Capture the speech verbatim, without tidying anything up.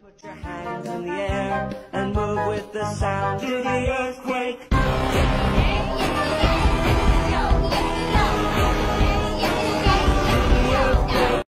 Put your hands in the air and move with the sound. Do the